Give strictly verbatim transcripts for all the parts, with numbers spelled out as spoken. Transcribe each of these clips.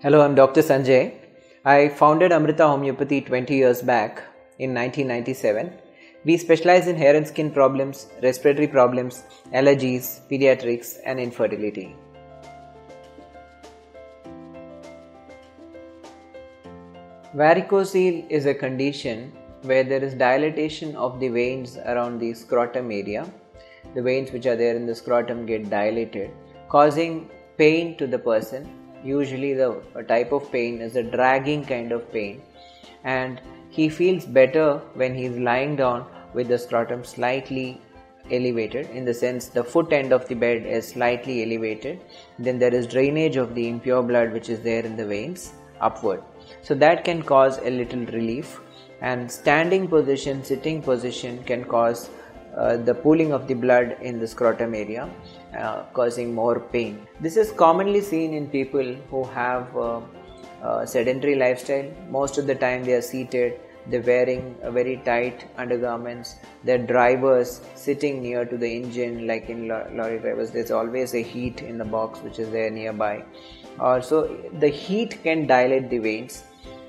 Hello, I'm Doctor Sanjay. I founded Amrita Homeopathy twenty years back in nineteen ninety-seven. We specialize in hair and skin problems, respiratory problems, allergies, pediatrics, and infertility. Varicocele is a condition where there is dilatation of the veins around the scrotum area. The veins which are there in the scrotum get dilated, causing pain to the person. Usually the type of pain is a dragging kind of pain, and he feels better when he is lying down with the scrotum slightly elevated, in the sense the foot end of the bed is slightly elevated. Then there is drainage of the impure blood which is there in the veins upward. So that can cause a little relief, and standing position, sitting position can cause uh, the pooling of the blood in the scrotum area, uh, causing more pain. This is commonly seen in people who have uh, uh, sedentary lifestyle. Most of the time they are seated, they're wearing a very tight undergarments, they're drivers sitting near to the engine, like in lorry drivers there's always a heat in the box which is there nearby. Also the heat can dilate the veins.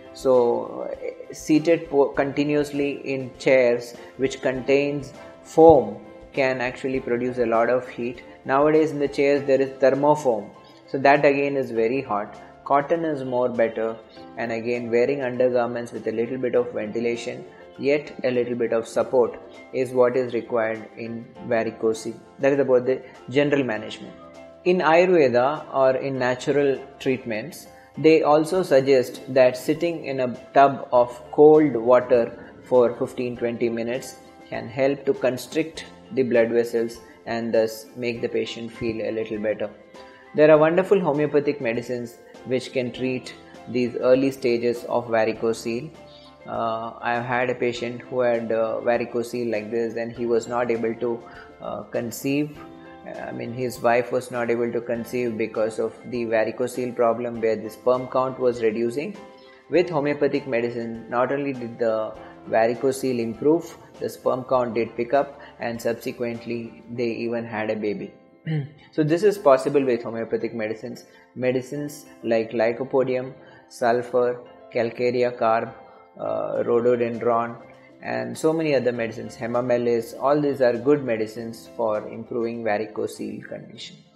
So seated continuously in chairs which contains foam can actually produce a lot of heat. Nowadays in the chairs there is thermofoam, so that again is very hot. Cotton is more better, and again wearing undergarments with a little bit of ventilation yet a little bit of support is what is required in varicocele. That is about the general management. In Ayurveda or in natural treatments, they also suggest that sitting in a tub of cold water for fifteen to twenty minutes can help to constrict the blood vessels and thus make the patient feel a little better. There are wonderful homeopathic medicines which can treat these early stages of varicocele. Uh, I have had a patient who had uh, varicocele like this, and he was not able to uh, conceive. I mean, his wife was not able to conceive because of the varicocele problem, where the sperm count was reducing. With homeopathic medicine, not only did the varicocele improve, the sperm count did pick up, and subsequently they even had a baby. So this is possible with homeopathic medicines. Medicines like lycopodium, sulfur, calcarea carb, uh, rhododendron, and so many other medicines, hemamelis, all these are good medicines for improving varicocele condition.